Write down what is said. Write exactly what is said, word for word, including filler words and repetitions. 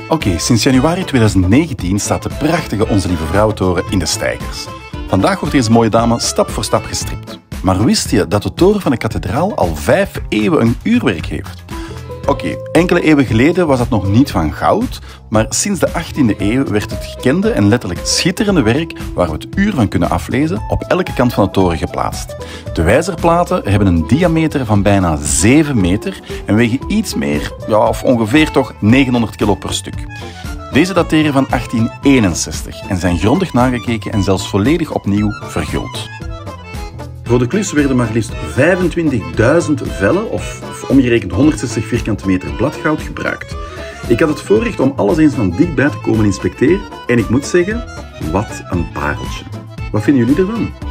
Oké, sinds januari tweeduizend negentien staat de prachtige Onze Lieve Vrouwentoren in de steigers. Vandaag wordt deze mooie dame stap voor stap gestript. Maar wist je dat de toren van de kathedraal al vijf eeuwen een uurwerk heeft? Oké, enkele eeuwen geleden was dat nog niet van goud, maar sinds de achttiende eeuw werd het gekende en letterlijk schitterende werk, waar we het uur van kunnen aflezen, op elke kant van de toren geplaatst. De wijzerplaten hebben een diameter van bijna zeven meter en wegen iets meer, ja, of ongeveer toch negenhonderd kilo per stuk. Deze dateren van achttien eenenzestig en zijn grondig nagekeken en zelfs volledig opnieuw verguld. Voor de klus werden maar liefst vijfentwintigduizend vellen, of, of omgerekend honderdzestig vierkante meter bladgoud, gebruikt. Ik had het voorrecht om alles eens van dichtbij te komen inspecteren en ik moet zeggen, wat een pareltje. Wat vinden jullie ervan?